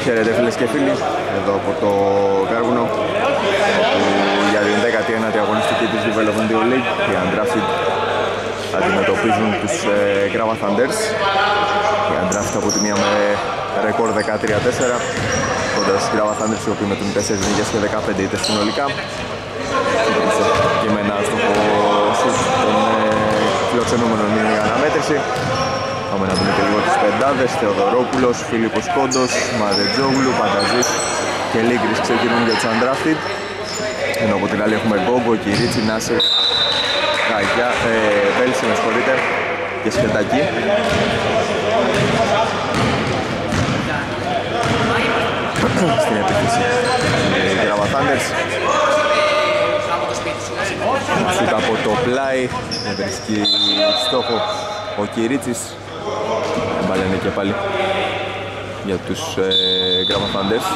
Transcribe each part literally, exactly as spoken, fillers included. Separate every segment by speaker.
Speaker 1: Χαίρετε φίλες και φίλοι, εδώ από το Κάρβουνο, όπου για την δέκατη ένατη αγωνιστική της Development League οι Undrafted αντιμετωπίζουν τους ε, Grava Thunders. Οι Undrafted από τη μία με ρεκόρ δεκατρία τέσσερα κοντά στους Grava Thunders, οι οποίοι με τους τέσσερις νίκες και δεκαπέντε ήττες συνολικά. Και με ένα στόχο σουτ των ε, φιλοξενούμενων είναι η αναμέτρηση. Πάμε να δούμε και λίγο τις πεντάδες. Θεοδωρόπουλος, Φίλιππος Κόντος, Μαρετζόγλου, Πανταζής και Λίγκρης ξεκινούν για τους Undrafted. Ενώ από την άλλη έχουμε Γκόγκο, Κυρίτσι, Νάσερ, Καγιά, ε, Μπέλση, με συγχωρείτε, και Σκετάκη. Στην επίθεση οι Grava Thunders. Σούτ από το πλάι, βρίσκει στόχο ο Κυρίτσης. Μπάλα είναι και πάλι για τους ε, Grava Thunders.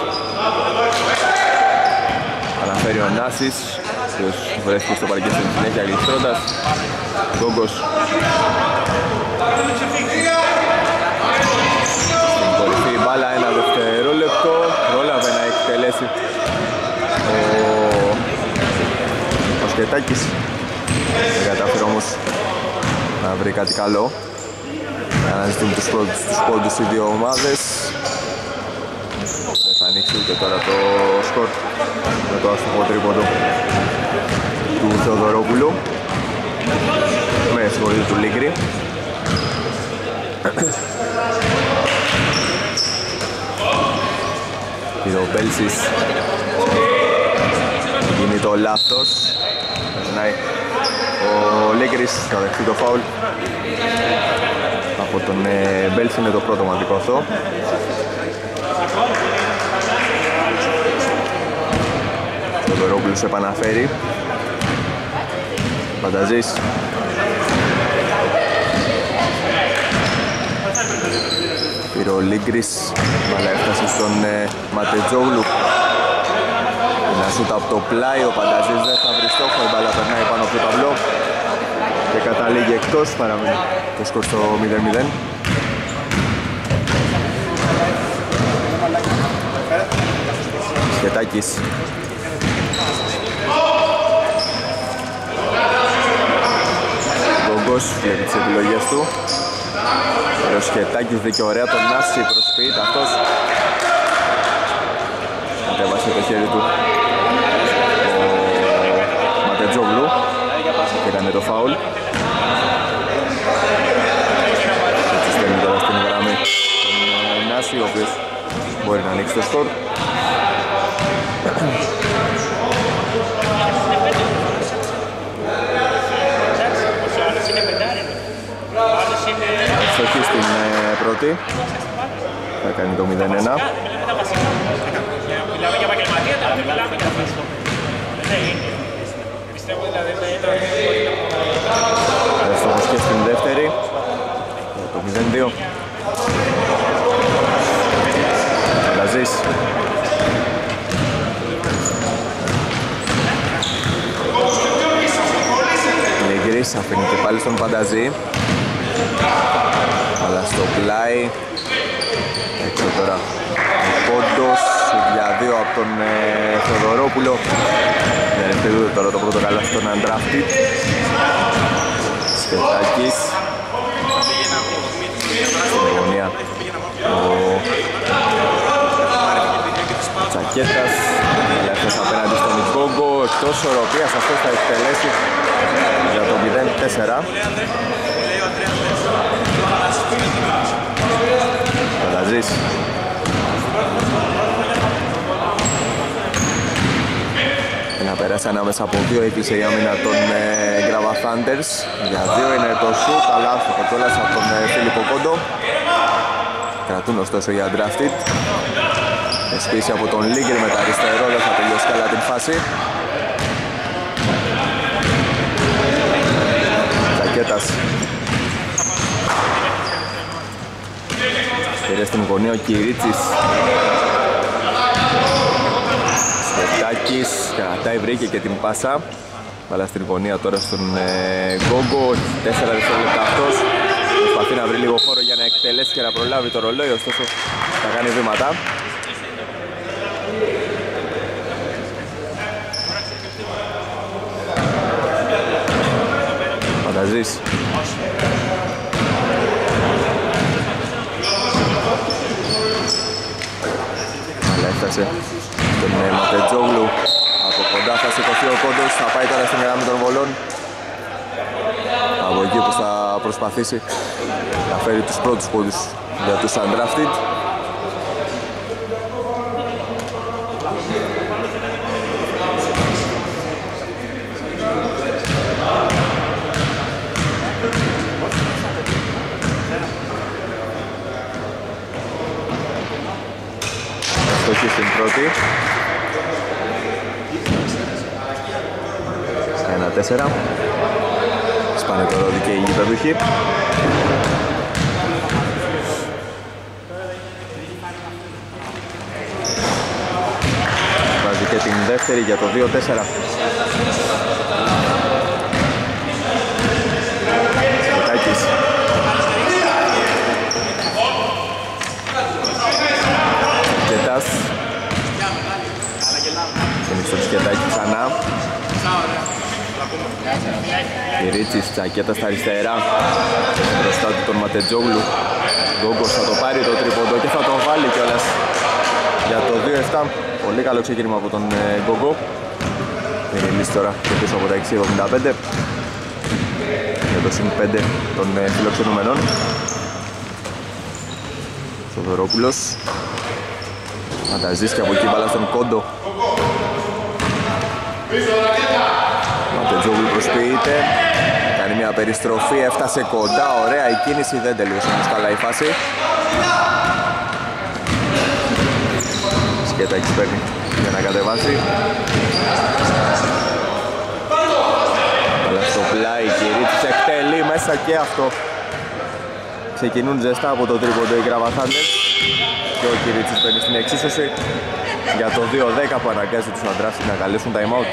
Speaker 1: Αναφέρει ο Νάσης, ο οποίος βρέθηκε στο παρκέ στην συνέχεια γλιστρώντας. Γκόγκος στην κορυφή μπάλα, ένα δευτερόλεπτο. Πρόλαβε να εκτελέσει ο, ο Σκετάκης. Δεν κατάφερε όμως να βρει κάτι καλό. Αναζητούν τους πρώτους τους πόντους οι δύο ομάδες. Δεν θα ανοίξει ούτε τώρα το σκορ με το άστοχο τρίποντο του Θεοδωρόπουλου με συγχωρείτε του Λίγκρη. Και ο Μπέλσης γίνει το λάθος. Περνάει ο Λίγκρης, θα δεχτεί το φάουλ από τον ε, Μπέλση, είναι το πρώτο μαντικό αυτό. Ο Δωρόπουλος επαναφέρει. Πανταζής. Πήρε ο Λίγκρης, αλλά έφτασε στον ε, Ματετζόγλου. Ένα σούτ από το πλάι, ο Πανταζής δεν θα βρει στόχο, η μπάλα περνάει πάνω από το ταμπλό και καταλήγει εκτός, παραμένει το σκορ στο μηδέν μηδέν. Σκετάκης. Γκόγκος βλέπει τις επιλογές του. Ο Σκετάκης βρήκε ωραία τον Νάση, προσποιείται αυτός. Κατέβασε το χέρι του ο Ματετζόγλου και έκανε το φάουλ. Έτσι στέλνει τώρα στην γραμμή τον Νάση, ο οποίος μπορεί να ανοίξει το σκορ. Ευστοχή στην πρώτη, θα κάνει το μηδέν ένα. Ευστοχός και στην δεύτερη, το μηδέν δύο. Φανταζής. Λίγκρης αφήνει και πάλι στον Πανταζή. Αλλά στο πλάι. Έξω τώρα ο Κόντος για δύο από τον ε, Θεοδωρόπουλο. Δεν ευθύδουν τώρα το πρώτο καλό στον Undrafted. Σκετάκης. Στην γωνία ο Τσακέτας. Ελεύθερος απέναντι στον Γκόγκο. Εκτός οροπίας, αυτός θα εκτελέσει για το μηδέν τέσσερα. Πανταζής. Να περάσει ανάμεσα από δύο, έκλεισε η άμυνα των ε, Grava Thunders. Για δύο είναι το σουτ, αλλά άστοχο κιόλας από τον ε, Φίλιππο Κόντο. Κρατούν ωστόσο οι Undrafted. Εσπίσει από τον Λίγκρη με τα αριστερό, δεν θα τελειώσει καλά την φάση. Τσακέτας. Πήρε στην γωνία ο Κυρίτσης. Σκετάκης, κρατάει, βρήκε και την πάσα. Αλλά στην γωνία τώρα στον ε, Γκόγκο. Τέσσερα δευτερόλεπτα αυτός. Προσπαθεί να βρει λίγο χώρο για να εκτελέσει και να προλάβει το ρολόι, ωστόσο θα κάνει βήματα. Φανταζής. Αλλά έφτασε τον Ματετζόγλου. Από κοντά θα σηκωθεί ο πόντος, θα πάει τώρα στην γραμμή των βολών. Από εκεί που θα προσπαθήσει να φέρει τους πρώτους πόντους για τους undrafted. Αστοχή στην πρώτη. Ένα τέσσερα. Σπάνε το ρόδι και οι γηπεδούχοι. Βάζει και την δεύτερη για το δύο τέσσερα. Σκετάκης. Σκετάς. Είναι στο Σκετάκη ξανά. Κυρίτσης, τσακέτα στα αριστερά. Μπροστά του τον Ματετζόγλου. Γκόγκος θα το πάρει το τρίποντο και θα το βάλει κιόλας για το δύο επτά. Πολύ καλό ξεκίνημα από τον Γκόγκο. Είναι λύση τώρα και πίσω από τα έξι εβδομήντα πέντε. Για το συν πέντε των φιλοξενούμενων. Σοδωρόπουλος. Φανταζής και από εκεί μπάλα στον Κόντο. Ματετζόγλου προσποιείται. Κάνει μια περιστροφή, έφτασε κοντά. Ωραία η κίνηση, δεν τελείωσε όμως καλά η φάση. Σκετάκης παίρνει για να κατεβάσει. Αλλά στο πλάι Κυρίτσης εκτελεί μέσα και αυτό. Ξεκινούν ζεστά από το τρίποντο οι Grava Thunders. Και ο Κυρίτσης παίρνει στην εξίσωση για το δύο δέκα που αναγκάζει τους undrafted να καλέσουν time out.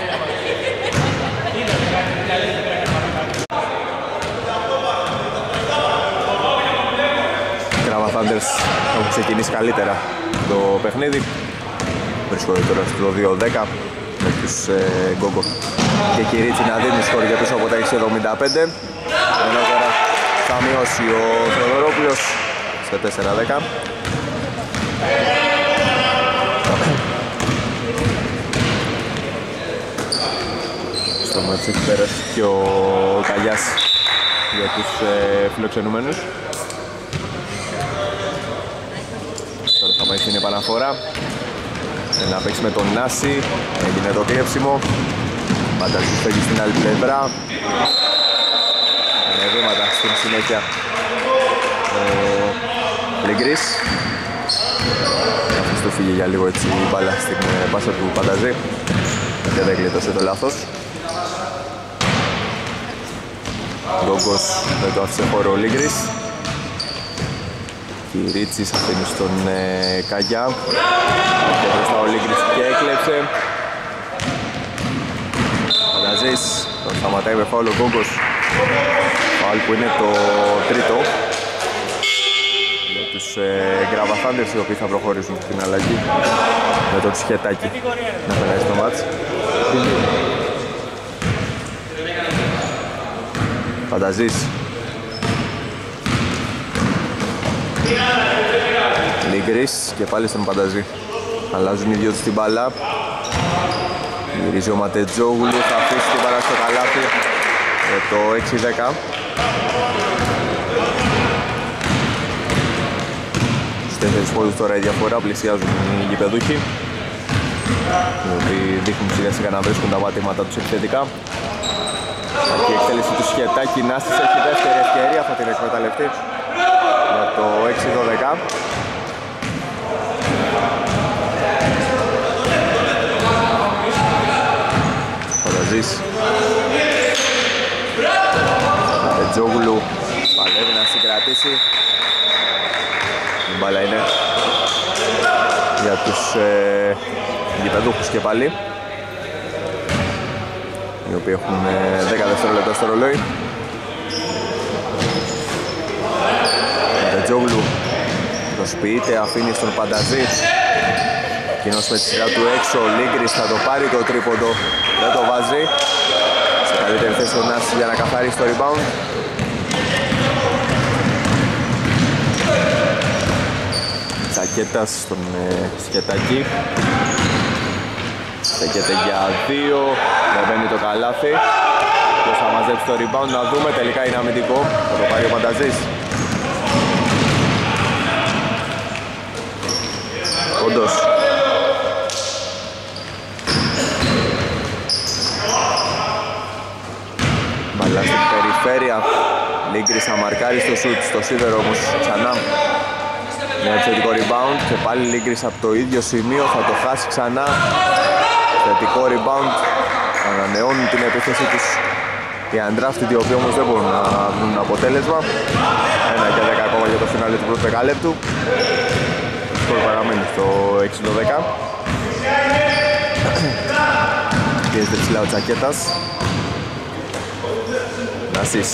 Speaker 1: Grava Thunders έχουν ξεκινήσει καλύτερα το παιχνίδι. Βρίσκονται τώρα στο δύο δέκα με τους ε, Γκόγκο και Κυρίτσι να δίνει σκορ για πίσω από τα έξι εβδομήντα πέντε. Ενώ τώρα θα μειώσει ο Θεοδωρόπουλος στο τέσσερα δέκα. Στο μάτσι έχει πέρασει και ο Καγιάς για τους ε, φιλοξενούμενους. Τώρα θα πάει στην επαναφορά. Να παίξει με τον Νάση. Έγινε το κλέψιμο. Φανταζής φεύγει στην άλλη πλευρά. Είναι βήματα στην συνέχεια ο Λιγκρής. Αυτός το φύγε για λίγο έτσι η μπάλα στην πάσα του Φανταζή και δεν γλίτωσε το λάθος. Γκόγκος δεν το άφησε χώρο ο Λιγκρής. Κυρίτσης αφήνει στον ε, Καγιά και μπροστά ο Λίγκρης και έκλεψε. Φανταζής τον σταματάει με φάουλ ο Γκόγκος. Φάουλ που είναι το τρίτο για τους ε, Grava Thunders, οι οποίοι θα προχωρήσουν στην αλλαγή με το Τσιχετάκι να περάσει το μάτς. Φανταζής. Λίγκρης και πάλι στον Φανταζή. Αλλάζουν οι δυο τους την μπάλα. Γυρίζει ο Ματετζόγλου, θα αφήσει την μπάλα στο καλάθι για το έξι δέκα. Στους τέσσερις πόντους τώρα η διαφορά, πλησιάζουν οι γηπεδούχοι, οι οποίοι δείχνουν σιγά σιγά να βρίσκουν τα μάτια τους επιθετικά. Εκεί η εκτέλεση του Σχετάκη, Νάστης έχει δεύτερη ευκαιρία, θα την εκμεταλλευτεί για το έξι δώδεκα. Φανταζής. Ματετζόγλου παλεύει να συγκρατήσει. Η μπάλα είναι για τους ε, γηπεδούχους και πάλι, οι οποίοι έχουν ε, δέκα δευτερόλεπτα στο ρολόι. Ματετζόγλου προσποιείται, αφήνει στον Φανταζή. Εκείνος με τη σειρά του έξω, ο Λίγκρης θα το πάρει το τρίποντο, δεν το βάζει. Σε Καλύτερη θέση ο Νάσης για να καθαρίσει το rebound. Τσακέτας στον ε, Σκετάκη. Στέκεται για δύο, δεν μπαίνει το καλάθι. Ποιος θα μαζέψει το rebound, να δούμε, τελικά είναι αμυντικό. Θα το πάρει ο Πανταζής. Όντως. Μπαλά στην περιφέρεια. Λίγκρης αμαρκάρει στο σουτ, στο σίδερο όμως ξανά. Με επιθετικό rebound και πάλι Λίγκρης από το ίδιο σημείο, θα το χάσει ξανά. Θετικό rebound, ανανεώνουν την επίθεση τους οι undrafted, οι οποίοι όμως δεν μπορούν να βρουν αποτέλεσμα. Ένα και δέκα ακόμα για το φινάλε του πρώτου δεκαλέπτου. Σκορ παραμένει στο έξι δώδεκα. Πιέζεται ψηλά ο Τσακέτας. Νασής.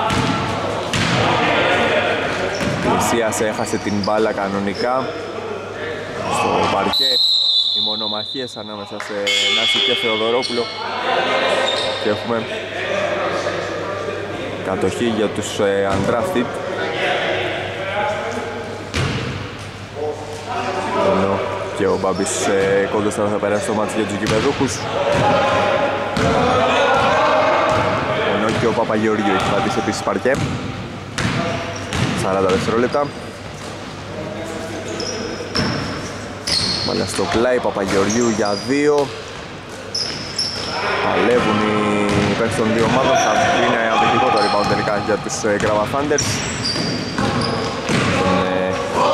Speaker 1: Πλησίασε, έχασε την μπάλα κανονικά στο παρκέ. Οι μονομαχίες ανάμεσα σε Νάση και Θεοδωρόπουλο και έχουμε κατοχή για τους ε, undrafted. Ενώ και ο Μπάμπης ε, κόντος τώρα θα περάσει το μάτι για τους γηπεδούχους, ενώ και ο Παπαγεωργίου έχει πατήσει επίσης παρκέ. σαράντα δευτερόλεπτα. Μάλα στο πλάι, Παπαγεωργίου για δύο. Παλεύουν οι παίκτες των δύο ομάδων. Θα είναι αμυντικό το rebound τελικά για τους ε, Grava Thunders. Τον ε,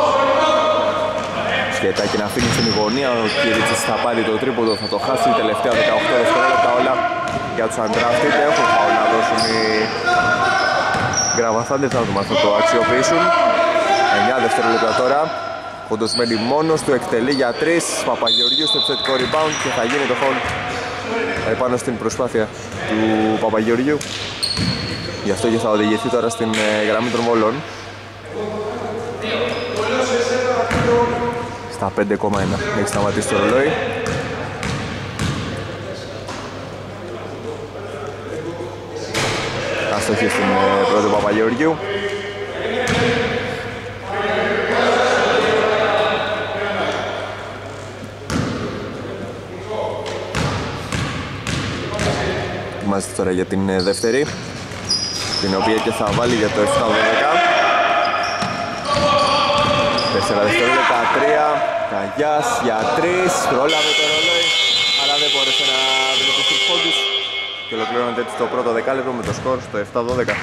Speaker 1: Σκετάκη να φύγει στην γωνία. Ο Κυρίτσης θα πάρει το τρίποντο, θα το χάσει. Τελευταία δεκαοκτώ δευτερόλεπτα όλα για τους undrafted. Έχουν φάουλ να δώσουν οι Grava Thunders, να δούμε αν θα το αξιοποιήσουν. εννιά δευτερόλεπτα τώρα. Κόντος μένει μόνος του, εκτελεί για τρεις. Παπαγεωργίου στο επιθετικό rebound και θα γίνει το foul επάνω στην προσπάθεια του Παπαγεωργίου. Γι' αυτό και θα οδηγηθεί τώρα στην γραμμή των βολών. Στα πέντε κόμμα ένα έχει σταματήσει το ρολόι. Αστοχή στην πρώτη Παπαγεωργίου. Ετοιμάζεται τώρα για την δεύτερη, την οποία και θα βάλει για το επτά δώδεκα. τέσσερα δευτερόλεπτα, τρία, Καγιάς για τρεις, πρόλαβε το ρολόι, αλλά δεν μπόρεσε να βρει τους πόντους και ολοκληρώνεται έτσι το πρώτο δεκάλεπτο με το σκορ στο επτά δώδεκα.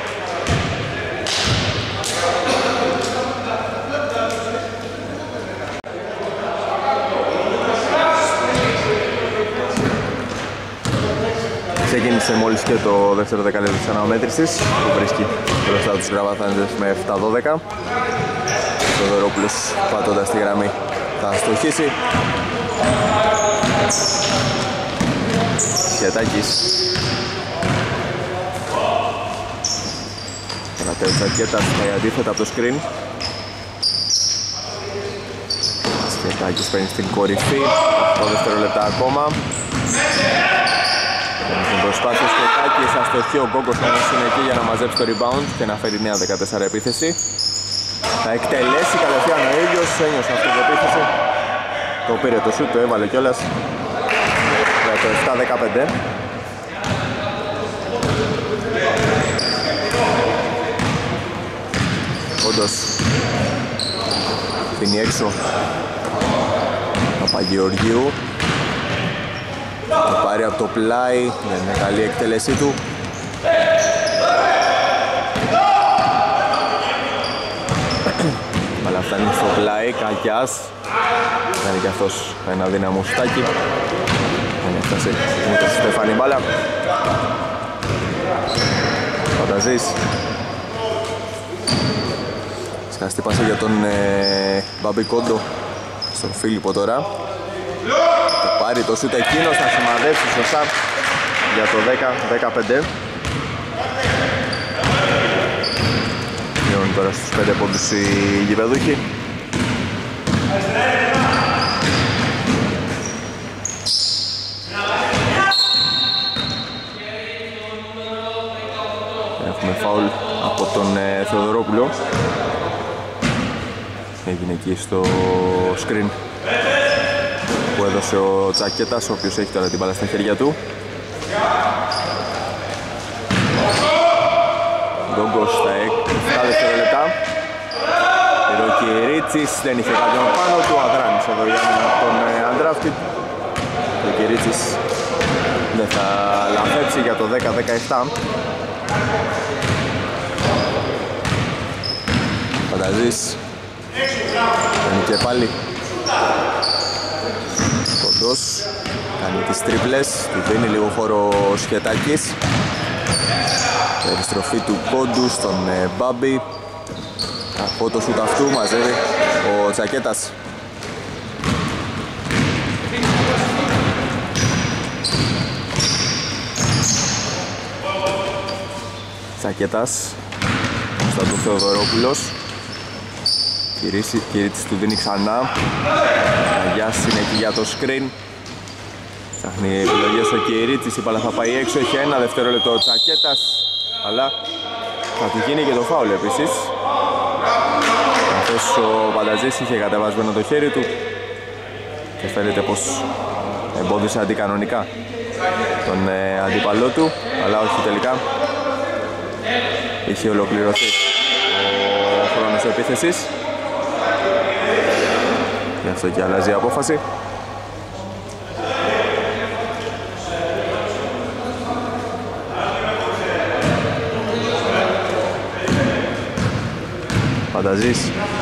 Speaker 1: Ξεκίνησε μόλις και το δεύτερο δεκάλεπτο της αναμέτρησης που βρίσκει μπροστά τους Grava Thunders με επτά δώδεκα. Ο Δωρόπουλος πατώντας τη γραμμή θα στοχίσει. Σκετάκης. Ανατέλει Τσακέτας, πάει αντίθετα από το screen. Σκετάκης παίρνει στην κορυφή, το δευτερόλεπτα ακόμα. Στην προσπάθεια Σκετάκης, αστοχή, ο Γκόγκος όμως είναι εκεί για να μαζέψει το rebound και να φέρει νέα δεκατέσσερα επίθεση. Θα εκτελέσει κατευθείαν ο ίδιος, ένιωσε αυτοπεποίθηση. Το πήρε το σουτ, το έβαλε κιόλας για το επτά δεκαπέντε. Όντως φύγει έξω Παπαγεωργίου. Θα πάρει από το πλάι, δεν είναι καλή εκτέλεσή του. Αλλά φτάνει στο πλάι, Κακιάς. Κάνει και αυτός ένα δύναμο στάκι. Δεν έφτασε με το Στεφάνι μπάλα. Φανταζείς. Σκαστή πάσα για τον ε, Μπαμπικόντο στον Φίλιππο τώρα. Θα πάρει το σούτ εκείνος, θα σημαδέψει σωστά για το δέκα δεκαπέντε. Μειώνουν τώρα στους πέντε πόντους οι γηπεδούχοι. φάουλ από τον ε, Θεοδωρόπουλο. Έγινε εκεί στο screen που έδωσε ο Τσακέτας, ο οποίος έχει τώρα την μπάλα στα χέρια του. Γκόγκος στα επτά δευτερόλεπτα. Ροκυρίτσης δεν είχε κάποιον πάνω του, αδράνης εδώ για από τον undrafted. Ροκυρίτσης δεν θα λαθέψει για το δέκα δεκαεπτά. Φανταζής κάνει και πάλι. Κοντός κάνει τις τρίπλες, του δίνει λίγο χώρο ο Σχετάκης. Επιστροφή του Κόντου στον ε, Μπάμπη. Από το σούτ αυτού μαζεύει ο Τσακέτας. Τσακέτας στα του Θεοδωρόπουλος. Κυρίτσης του δίνει ξανά. Αγιάς είναι εκεί για το screen. Ψάχνει επιλογές ο Κυρίτσης, η μπάλα θα πάει έξω, έχει ένα δευτερόλεπτο ο Τσακέτας, αλλά θα του γίνει και το φάουλ επίσης. Καθώς ο Πανταζής είχε κατεβασμένο το χέρι του και φαίνεται πως εμπόδισε αντικανονικά τον ε, αντίπαλό του, αλλά όχι τελικά. Είχε ολοκληρωθεί ο χρόνος επίθεσης. Γι' αυτό και αλλάζει η απόφαση. Φανταζής.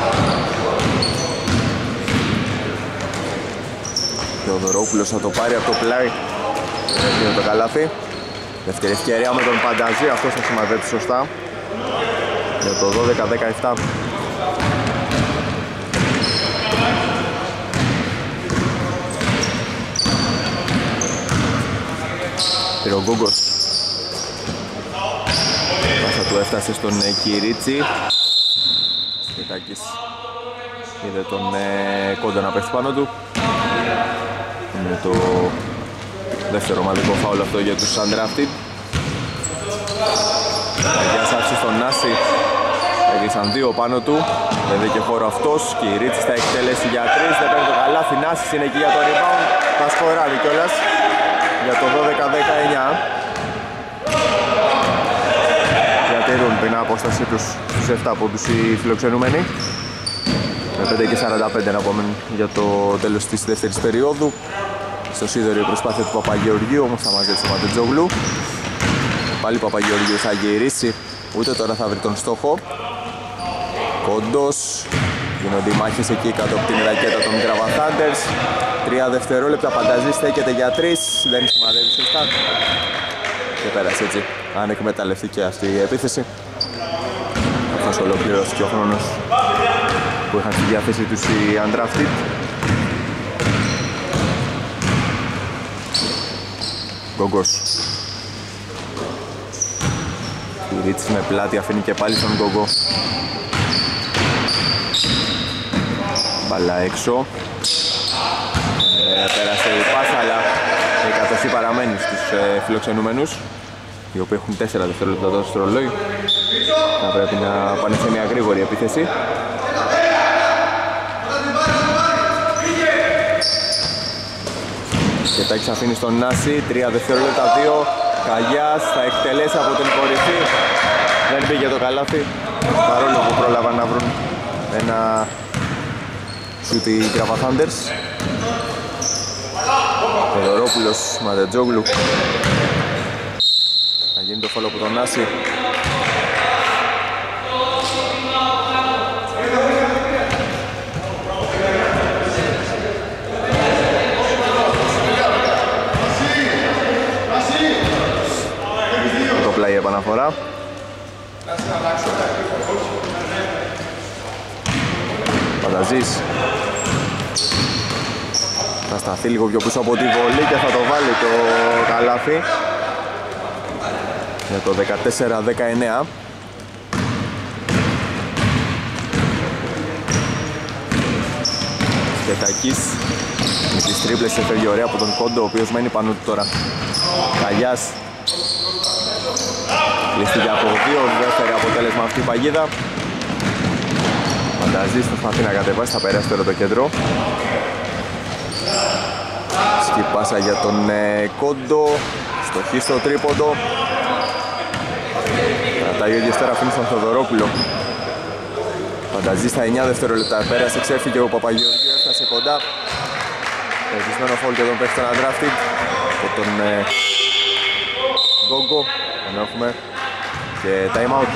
Speaker 1: Θεοδωρόπουλος θα το πάρει από το πλάι. Έχει το καλάθι. Δεύτερη ευκαιρία με τον Φανταζή, αυτός θα σημαδέψει σωστά. Για το δώδεκα δεκαεπτά. Πήρε ο Γκόγκος. Πάσα του έφτασε στον Κυρίτσι. Σχετάκης είδε τον ε, Κόντο να πέφτει πάνω του. Είναι το δεύτερο ομαδικό φάουλ αυτό για τους undrafted. Αγιάς άφησε στον Νάση. Έκλεισαν δύο πάνω του. Δεν δει και χώρο αυτός. Κυρίτσης θα εκτελέσει για τρεις. Δεν παίρνει το καλάθι. Νάσης είναι εκεί για το rebound. Θα σκοράρει κιόλας για το δώδεκα δεκαεννιά. Διατηρούν την απόσταση τους στους επτά πόντους οι φιλοξενούμενοι. Με πέντε και σαράντα πέντε να πούμε για το τέλος της δεύτερης περίοδου. Στο σίδερο η προσπάθεια του Παπαγεωργίου, όμως θα μαζέψει ο Ματετζόγλου. Πάλι ο Παπαγεωργίου θα γυρίσει, ούτε τώρα θα βρει τον στόχο. Κόντος, γίνονται οι μάχες εκεί κάτω από την ρακέτα των Gravan Thunders. Τρία δευτερόλεπτα, Φανταζής στέκεται για τρεις, δεν σημαδεύει σωστά. Και πέρασε έτσι, αν εκμεταλλευτεί αυτή η επίθεση. Αυτός ολοκληρώθηκε ο χρόνος που είχαν στη διάθεση τους οι undrafted. Γκόγκος. Κυρίτσης με πλάτη αφήνει και πάλι στον Γκόγκο. Μπαλά έξω. Ε, πέρασε η πάσα, αλλά η κατοχή παραμένει στους ε, φιλοξενούμενους, οι οποίοι έχουν τέσσερα δευτερόλεπτα τώρα στο ρολόι. Θα πρέπει να πάνε σε μια γρήγορη επίθεση. Σχετάκης αφήνει στον Νάση, τρία δευτερόλεπτα, δύο. Καγιάς θα εκτελέσει από την κορυφή. Δεν πήγε το καλάθι, παρόλο που πρόλαβαν να βρουν ένα σούτ οι Gravan Thunders. Θεοδωρόπουλος, Ματετζόγλου. Θα γίνει το φόλο από τον Νάση. Το πλάι επαναφορά. Φανταζής. Θα σταθεί λίγο πιο πίσω από τη βολή και θα το βάλει το καλάθι για το δεκατέσσερα δεκαεννιά. Σχετάκης με τις τρίπλες έφευγε ωραία από τον Κόντο, ο οποίος μένει πάνω του τώρα. Καγιάς Λύστηκε από δύο, δεύτερη αποτέλεσμα αυτή η παγίδα. Φανταζής προσπαθεί να κατεβάσει, θα περάσει τώρα το κέντρο. Σκυπάσα για τον ε, Κόντο, στοχή στο τρίποντο. Κρατάει ο ίδιος τώρα, αφήνει στον Θεοδωρόπουλο. Φανταζής στα εννιά δευτερόλεπτα, πέρασε, ξέφυγε ο Παπαγεωργίου, έφτασε κοντά. Περισμένο φόλ και τον παίχτη στον undrafted και τον ε, Γκόγκο. Τον έχουμε και time out.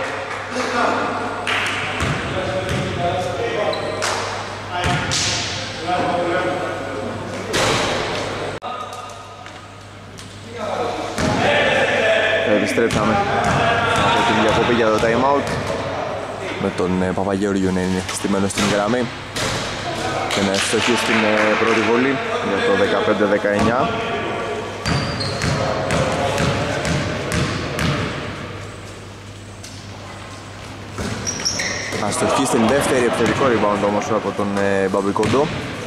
Speaker 1: Επιστρέψαμε από την διακοπή για το time out με τον ε, Παπαγεωργίου να είναι στημένος στην γραμμή και να ευστοχεί στην ε, πρώτη βολή για το δεκαπέντε δεκαεννιά. Αστοχή στην δεύτερη, επιθετικό rebound όμως από τον ε, Μπαμπικόντο.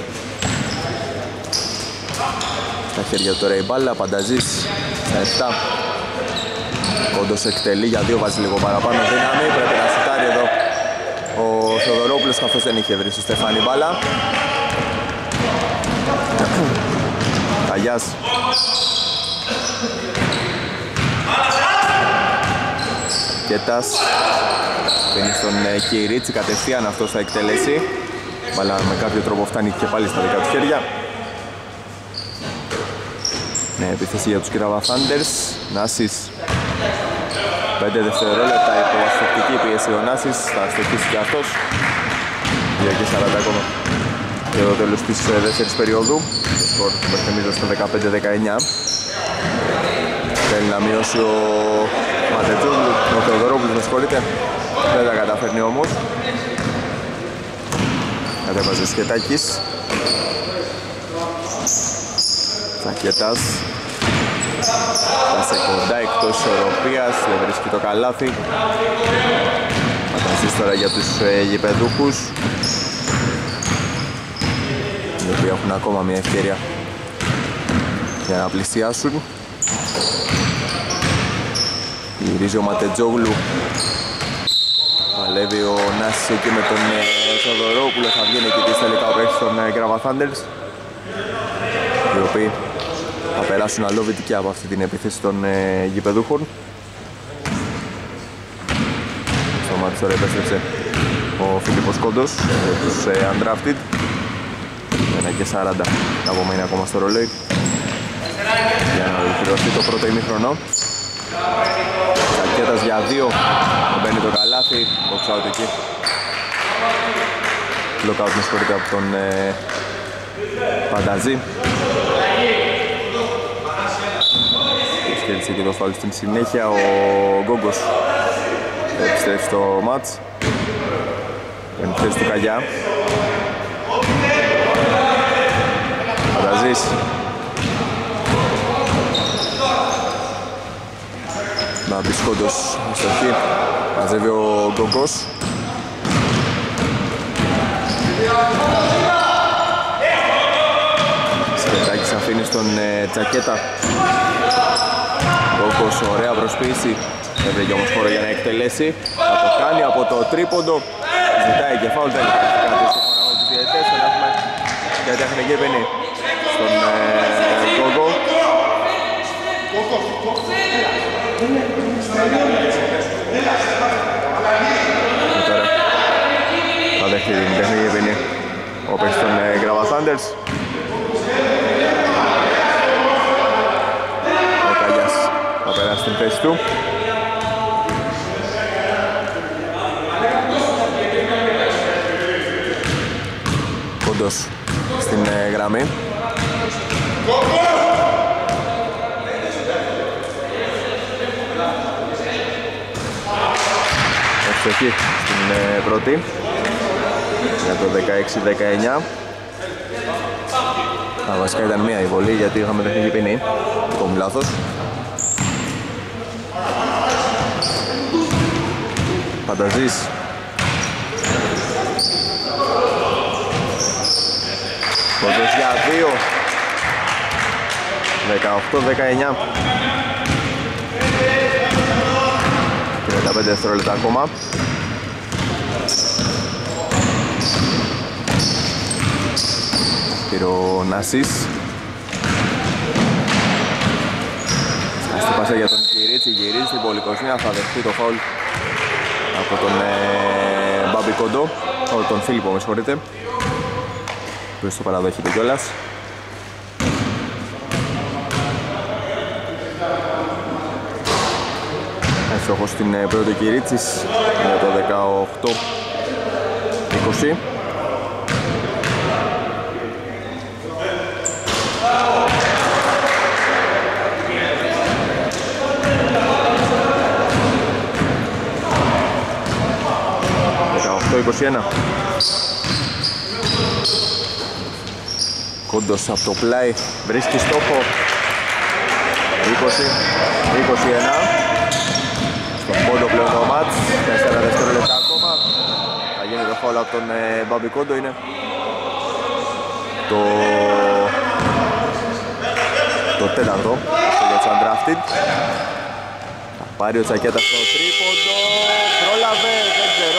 Speaker 1: Στα χέρια του τώρα η μπάλα, Πανταζής στα επτά. Κόντος εκτελεί για δύο, βάζει λίγο παραπάνω δύναμη, πρέπει να σουτάρει εδώ ο Θεοδωρόπουλος, καθώς δεν είχε βρει στο Στεφάνι μπάλα. Καγιάς. Κετάς. Παίρνει στον Κιρίτσι, κατευθείαν αυτός θα εκτελέσει. Μπάλα με κάποιο τρόπο φτάνει και πάλι στα δικά του χέρια. Ναι, επίθεση για τους Κράβα Thunders. Νάσης. πέντε δευτερόλεπτα υπό ασφεκτική πίεση ο Νάσης, θα στοχίσει και αυτός. δύο και σαράντα ακόμα και το τέλος της δεύτερης περίοδου. Το σκορ που υπερθυμίζω στο δεκαπέντε δεκαεννιά. Θέλει να μειώσει ο Ματετζούλου, ο Θεοδωρόπουλος με συγχωρείτε. Δεν τα καταφέρνει όμως. Κατέβαζε ο Σκετάκης. Τσακέτας. Φτάσε κοντά, εκτός ισορροπίας, δεν βρίσκει το καλάθι. Φανταζείς τώρα για τους ε, γηπεδούχους, οι οποίοι έχουν ακόμα μια ευκαιρία για να πλησιάσουν. Γυρίζει ο Ματετζόγλου. Παλεύει ο Νάσης εκεί με τον ε, Θεοδωρόπουλο, θα βγαίνει και της τελικά ο παίκτης των ε, Κράβα Thunders, οι οποίοι θα περάσουν αλόβητοι και από αυτή την επίθεση των ε, γηπεδούχων. Στο μάτι τώρα επέστρεψε ο Φίλιππος Κόντος για τους ε, undrafted. ένα και σαράντα να απομείνει ακόμα στο ρολόι για να ολοκληρωθεί το πρώτο ημίχρονο. Τσακέτας για δύο, δεν μπαίνει το καλάθι, box out εκεί. Lockout με συγχωρείτε από τον ε, Φανταζή. Σκέλησε και το φάουλ στην συνέχεια, ο Γκόγκος επιστρέφει στο μάτς. Παίρνει τη θέση του Καγιά. Φανταζής. Μπαμπής Κόντος στο χ. Μαζεύει ο Γκόγκος. Σκετάκης αφήνει στον ε, Τσακέτα. Γκόγκος, ωραία προσποίηση. Δεν βρήκε όμως χώρο για να εκτελέσει. Θα το κάνει από το τρίποντο. Ζητάει και φάουλ, δεν υπάρχει κάτι σύμφωνα με τους διαιτητές. Τον έχουμε για τεχνική ποινή στον ε, Γκόγκο. Και τώρα θα δέχει την τεχνική ποινή ο παίκτης των ε, Κράβα Thunders. Ο Καγιάς θα περάσει την θέση του. Κόντος στην ε, γραμμή. Ευστοχή στην ε, πρώτη για το δεκαέξι δεκαεννιά. Α, βασικά ήταν μία η βολή γιατί είχαμε τεχνική ποινή. Το μου λάθος. Φανταζής. Κόντος για δύο. δεκαοκτώ δεκαεννιά. τριάντα πέντε δευτερόλεπτα ακόμα. Πήρε ο Νασής. Στη πάσα για τον Κυρίτσι, γυρίζει στην πολυκοσμία, θα δεχτεί το φάουλ από τον ε, Μπάμπη Κόντο, τον Φίλιππο με συγχωρείτε, που στο παραδέχεται κιόλας. Εύστοχος στην ε, πρώτη Κυρίτσης για το δεκαοκτώ είκοσι. είκοσι ένα. Κόντος από το πλάι βρίσκει στόχο. είκοσι είκοσι ένα. Στον Κόντο πλέον το μάτς, τέσσερα δευτερόλεπτα ακόμα. Θα γίνει το φάουλ από τον ε, Μπάμπη Κόντο, είναι το, το τέταρτο για τους undrafted. Θα πάρει ο Τσακέτας στο τρίποντο, πρόλαβε, δεν ξέρω.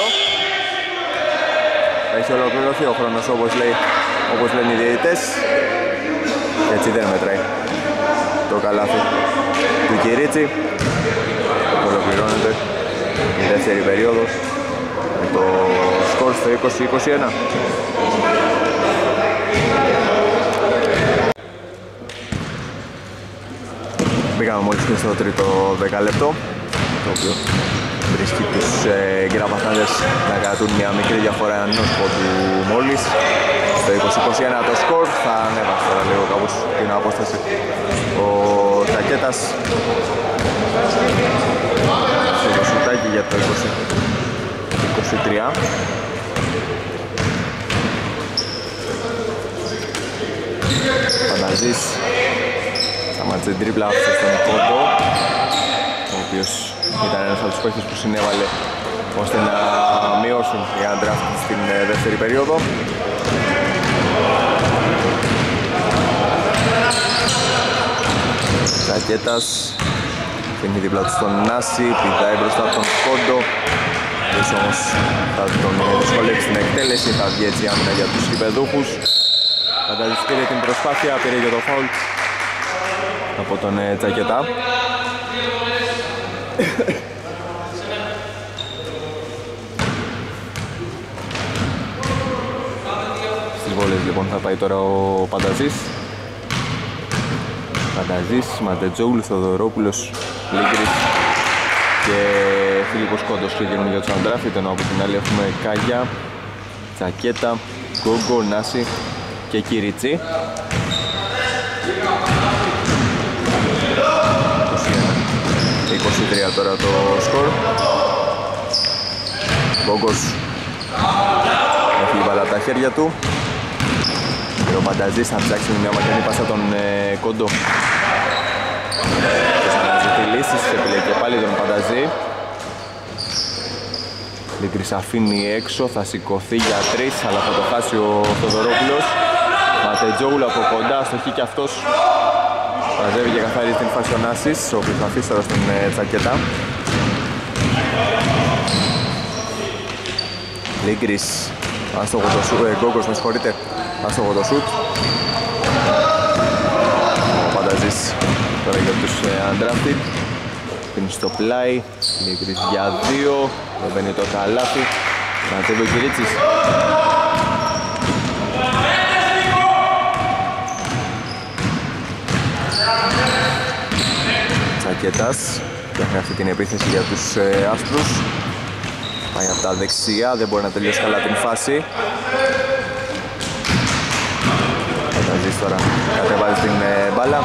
Speaker 1: Έχει ολοκληρωθεί ο χρόνος όπως, λέει, όπως λένε οι διαιτητές και έτσι δεν μετράει το καλάθι του Κυρίτσι. Ολοκληρώνεται η δεύτερη περίοδος με το σκορ στο είκοσι είκοσι ένα. Μπήκαμε μόλις και στο τρίτο δεκαλεπτό, το οποίο βρίσκει τους ε, Γκράβα Θάντερς να κρατούν μια μικρή διαφορά ενός πόντου μόλις. Στο είκοσι είκοσι ένα το σκορ, θα ανέβασε τώρα λίγο κάπως την απόσταση ο Τσακέτας. Στο σουτάκι για το είκοσι είκοσι τρία. Φανταζής σταμάτησε την τρίπλα άφησε στον Κόντο, ο οποίος ήταν ένας από τους παίκτες που συνέβαλε ώστε να μειώσουν οι undrafted στην δεύτερη περίοδο. Τσακέτας φύγει δίπλα του στον Νάση, πηδάει μπροστά από τον Κόντο, οποίος όμως θα τον δυσκολεύσει στην εκτέλεση, θα βγει έτσι άμυνα για τους γηπεδούχους. Φανταζής πήρε την προσπάθεια, πήρε και το φάουλ από τον Τσακέτα. Στις βόλες λοιπόν θα πάει τώρα ο Πανταζής. Πανταζής, Μαντετζόγλου, Θοδωρόπουλος, Λίγκρης και Φίλιππος Κόντος ξεκινούν για τους undrafted, ενώ από την άλλη έχουμε Κάγια, Τσακέτα, Γκόγκο, Νάση και Κυρίτσι. είκοσι τρία τώρα το σκορ. Γκόγκος έχει βάλει από τα χέρια του. Ο Πανταζής θα ψάξει μια μακρινή πάσα τον ε, Κόντο. Και θα αναζητεί λύσεις, επιλέγει και πάλι τον Πανταζή. Λίγκρης αφήνει έξω, θα σηκωθεί για τρεις, αλλά θα το χάσει ο Θοδωρόπουλος. Ματετζόγλου από κοντά, στοχεί και αυτός. Μαζεύει και καθαρίζει την φάση ο Νάσης, ο οποίος θα αφήσει τώρα στην ε, Τσακέτα. Λίγκρης, άστοχο το σουτ, ε, Γκόγκος με συγχωρείτε, άστοχο το σουτ. Ο Πανταζής τώρα για τους ε, undrafted. Πίνει στο πλάι, Λίγκρης για δύο, δεν μπαίνει το καλάθι. Μαζεύει ο Κυρίτσης. Τσακέτας φτιάχνει αυτή την επίθεση για τους ε, άσπρους. Πάει από τα δεξιά, δεν μπορεί να τελειώσει καλά την φάση. Πανταζής τώρα κατεβάζει την ε, μπάλα.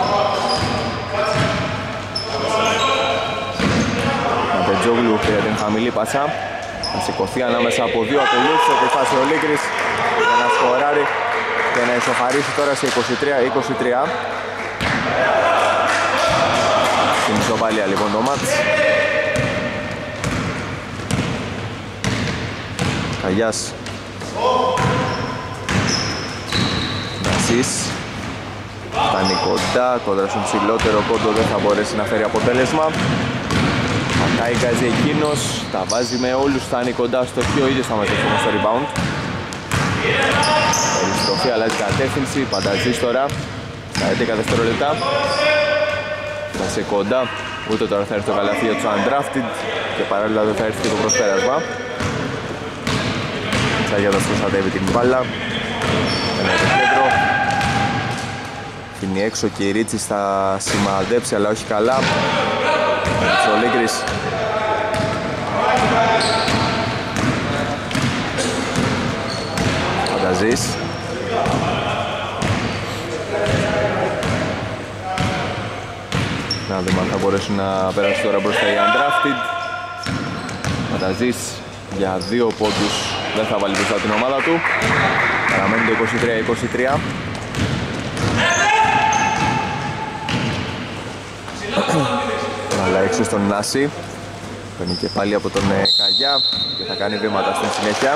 Speaker 1: Ματετζόγλου πήρε την χαμηλή πάσα. Θα σηκωθεί ανάμεσα από δύο, ακολούθησε τη φάση ο Λίγκρης για να σκοράρει και να ισοφαρίσει τώρα σε είκοσι τρία είκοσι τρία. Στην ισοπαλία λοιπόν το μάτς. Καγιάς. Νασής. Φτάνει κοντά, κοντά στον ψηλότερο Κόντο, δεν θα μπορέσει να φέρει αποτέλεσμα. Θα Τα εγκάζει εκείνος, τα βάζει με όλους, φτάνει κοντά στο χείο, ίδιος θα μετρήσει όμως το rebound. Περιστροφή, αλλάζει κατεύθυνση, Πανταζής τώρα, στα έντεκα δευτερόλεπτα. Φτάσε κοντά, ούτε τώρα θα έρθει το καλαθί για τους undrafted και παράλληλα δεν θα έρθει και το προσπέρασμα. Τσαγιώτας προστατεύει την μπάλα, ένα το κέντρο. Φινεί έξω και η Ρίτσις θα σημαδέψει αλλά όχι καλά. Ο Λίγκρης. Φανταζής. Να δούμε αν θα μπορέσουν να περάσουν τώρα μπροστά οι undrafted. Φανταζής για δύο πόντους δεν θα βάλει μπροστά την ομάδα του. Παραμένει το είκοσι τρία είκοσι τρία. Αλλά έξω στον Νάση. Παίρνει και πάλι από τον Καγιά και θα κάνει βήματα στην συνέχεια.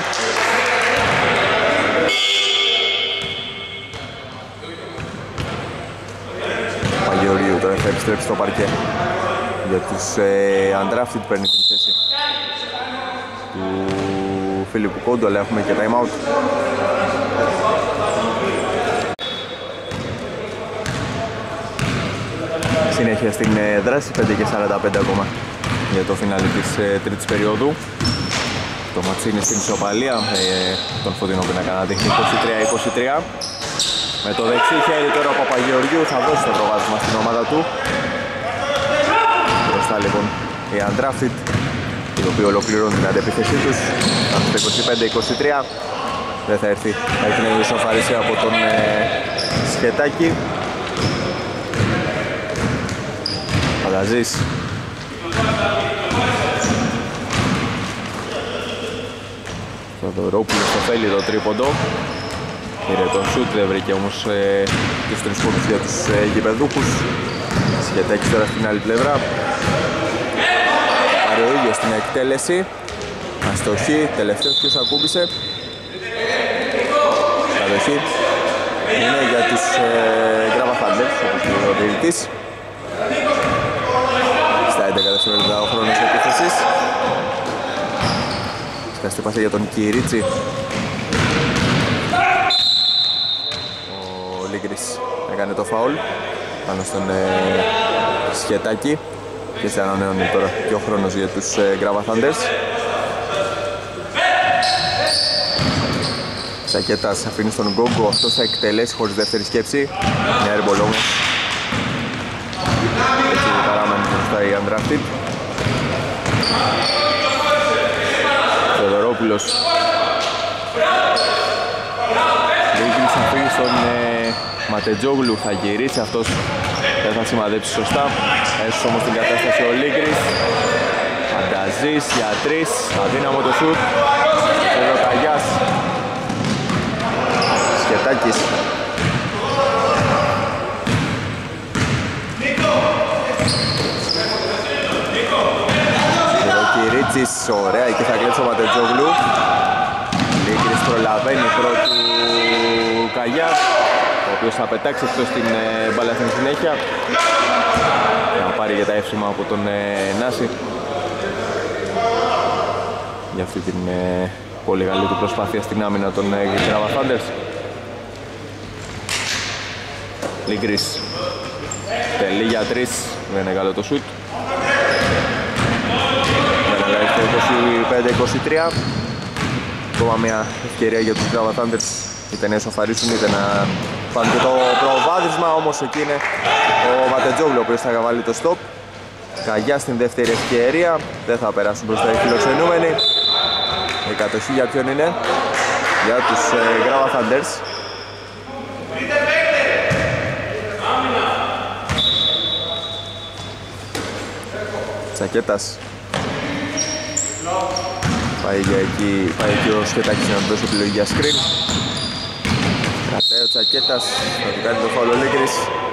Speaker 1: Παγιορίου τώρα θα επιστρέψει στο παρκέ. Για τους ε, undrafted παίρνει την θέση του Φίλιππου Κόντου, αλλά έχουμε και time out. Συνέχεια στην ε, δράση, πέντε και σαράντα πέντε ακόμα για το φινάλι της ε, τρίτης περίοδου. Το μάτσι είναι στην ισοπαλία, ε, τον Φωτεινό Πινακά να δείχνει είκοσι τρία είκοσι τρία. Με το δεξί χέρι τώρα ο Παπαγεωργίου θα δώσει το προβάδισμα στην ομάδα του. Μπροστά λοιπόν οι undrafted, οι οποίοι ολοκληρώνουν την αντεπίθεσή τους. Από το είκοσι πέντε είκοσι τρία δεν θα έρθει η ισοφαρίσια από τον ε, Σχετάκη. Φανταζής. Θοδωρόπουλος το θέλει το τρίποντο. Πήρε τον σούτ, δεν βρήκε όμως ε, τους τρεις πόντους για τους ε, γηπεδούχους. Σχετάκης τώρα στην άλλη πλευρά. Πάρει ο ίδιος στην εκτέλεση. Αστοχή, τελευταίος ποιος ακούμπησε. Κατοχή. Είναι για τους ε, Γκράβα Θάντερς, όπως λέει ο διαιτητής. Στα έντεκα δευτερόλεπτα ο χρόνος επίθεσης. Σκαστή πάσα για τον Κυρίτσι. Ο Λίγκρης έκανε το φάουλ πάνω στον ε, Σχετάκη και σε ανανεώνει τώρα και ο χρόνος για τους ε, Γκράβα Θάντερς. Σακέτας αφήνει στον Γκόγκο, αυτός θα εκτελέσει χωρίς δεύτερη σκέψη. Μια airball όμως. Έτσι παραμένει μπροστά η undrafted. Θεοδωρόπουλος. Λίγκρης αφήνει στον ε, Ματετζόγλου, θα γυρίσει αυτός, δεν θα σημαδέψει σωστά. Έσωσε όμως την κατάσταση ο Λίγκρης. Φανταζής για τρεις, αδύναμο το σουτ. Εδώ ο Καγιάς. Σχετάκης. Εδώ Κυρίτσης, ωραία, εκεί θα κλέψει ο Ματετζόγλου. Λίγκρης προλαβαίνει πρώτου Καγιά, ο οποίος θα πετάξει εκτός την ε, μπάλα στην συνέχεια. Θα πάρει για τα εύσημα από τον ε, Νάση για αυτή την ε, πολύ καλή του προσπάθεια στην άμυνα των ε, Γκράβα Θάντερς. Λίγκρης τελεί για τρεις, δεν είναι καλό το σουτ. Δεν το είκοσι πέντε είκοσι τρία. Ακόμα μια ευκαιρία για τους Γκράβα Θάντερς, είτε να ισοφαρίσουν είτε να πάνε και το προβάδισμα, όμως εκεί είναι ο Ματετζόγλου ο οποίος θα βάλει το stop. Καγιά στην δεύτερη ευκαιρία, δεν θα περάσουν μπροστά οι φιλοξενούμενοι. Η κατοχή για ποιον είναι? Για τους Γκράβα Θάντερς. Τσακέτας. Πάει, για εκεί, πάει εκεί ο Σχετάκης να του δώσει επιλογή για screen. Κρατάει ο Τσακέτας, θα του κάνει το φάουλ ο Λίγκρης.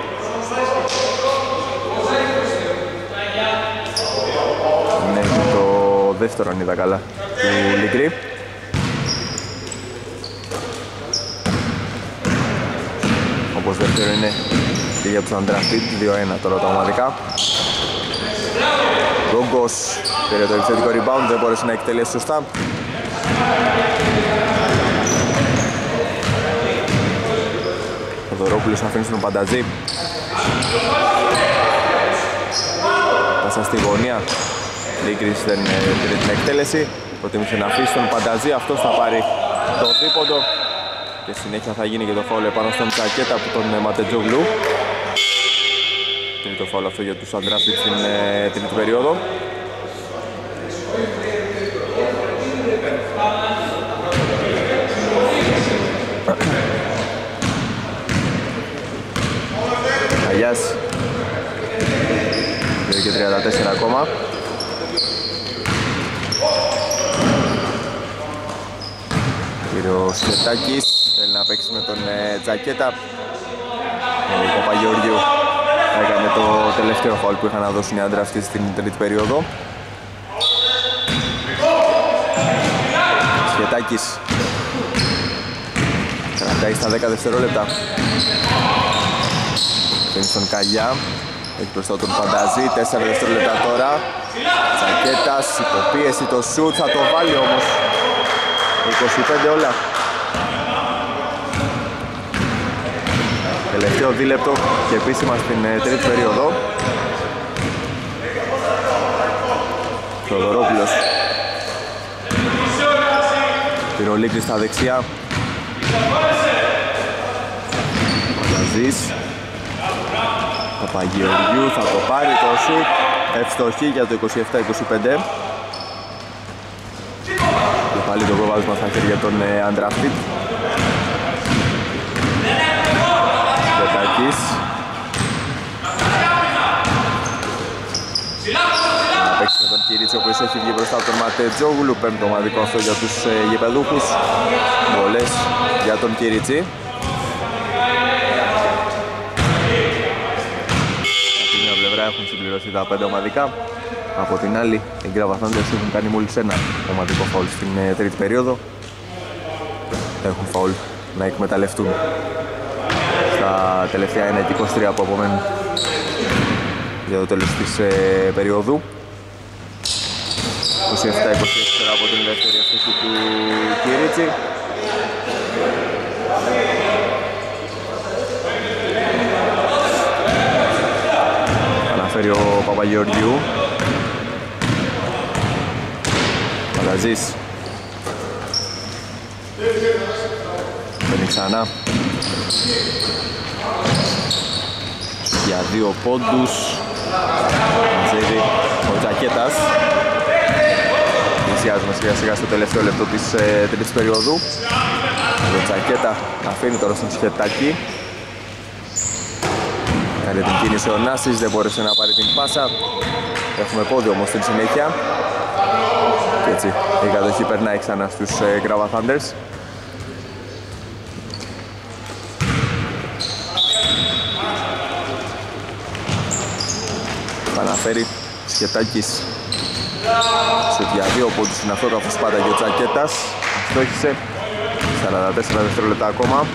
Speaker 1: Είναι το δεύτερο αν είδα καλά του Λίγκρη. Όπως δεύτερο είναι και για τους undrafted, δύο ένα τώρα τα ομαδικά. Γκόγκος πήρε το επιθετικό rebound, δεν μπόρεσε να εκτελέσει σωστά. Ο Δωρόπουλος αφήνει στον Πανταζή. Πάσα στη γωνία. Λίγκρης δεν πήρε την εκτέλεση. Προτίμησε να αφήσει τον Πανταζή, αυτός θα πάρει το τρίποντο. Και συνέχεια θα γίνει και το φάουλ επάνω στον Τσακέτα από τον Ματετζόγλου. Τρίτο φάουλ αυτό για τους Αντράφιτ στην ε, τρίτη περίοδο. Αγιάς δύο και τριάντα τέσσερα ακόμα. Ο Σκετάκης θέλει να παίξει με τον ε, Τζακέτα. Ο Παπαγεωργίου έκανε το τελευταίο φάουλ που είχαν να δώσουν οι άντρα αυτή στην τρίτη περίοδο. Σκετάκης κρατάει στα δέκα δευτερόλεπτα. Παίρνει στον Καγιά. Έχει μπροστά τον Πανταζή, τέσσερα δευτερόλεπτα τώρα. Τζακέτας, υποπίεση, το σουτ θα το βάλει όμως. είκοσι πέντε όλα. Τελευταίο δίλεπτο και επίσημα στην ε, τρίτη περίοδο. Θοδωρόπουλος. Πυρολίκρη στα δεξιά. Πανταζής. Παπαγεωργιού θα το πάρει το σουτ. Ευστοχή για το είκοσι επτά είκοσι πέντε. Και πάλι το προβάδισμα στα χέρια των ε, Αντράφιτ. Πετάκης. Να παίξει με τον Κυρίτσι, ο οποίος έχει βγει μπροστά από τον Ματετζόγλου. Πέμπτο ομαδικό αυτό για τους ε, γηπεδούχους. Βολές για τον Κυρίτσι. Από την μια πλευρά έχουν συμπληρωθεί τα πέντε ομαδικά. Από την άλλη, οι Γκραβαθάντες έχουν κάνει μόλις ένα ομαδικό φαουλ στην ε, τρίτη περίοδο. Έχουν φαουλ να εκμεταλλευτούν στα τελευταία ένα και είκοσι τρία που απομένουν για το τέλος της ε, περίοδου. είκοσι επτά είκοσι τέσσερα από την δεύτερη ευτυχή του Κυρίτσι. Αναφέρει ο Παπαγεωργιού. Πανταζής. Παίρνει ξανά για δύο πόντους. Μαζεύει ο Τζακέτας. Πλησιάζουμε σιγά σιγά στο τελευταίο λεπτό της ε, τρίτης περίοδου. Ο Τζακέτα αφήνει τώρα στον Σκετάκη. Κάνει την κίνηση ο Νάσης, δεν μπόρεσε να πάρει την πάσα. Έχουμε πόδι όμως στην συνέχεια. Και έτσι η κατοχή περνάει ξανά στους ε, Grava Thunders. Παναφέρει Σκετάκης. Σε για δύο πόντους είναι αυτό, καθώς πάντα και ο Τσακέτας. Στόχισε. σαράντα τέσσερα δευτερόλεπτα ακόμα.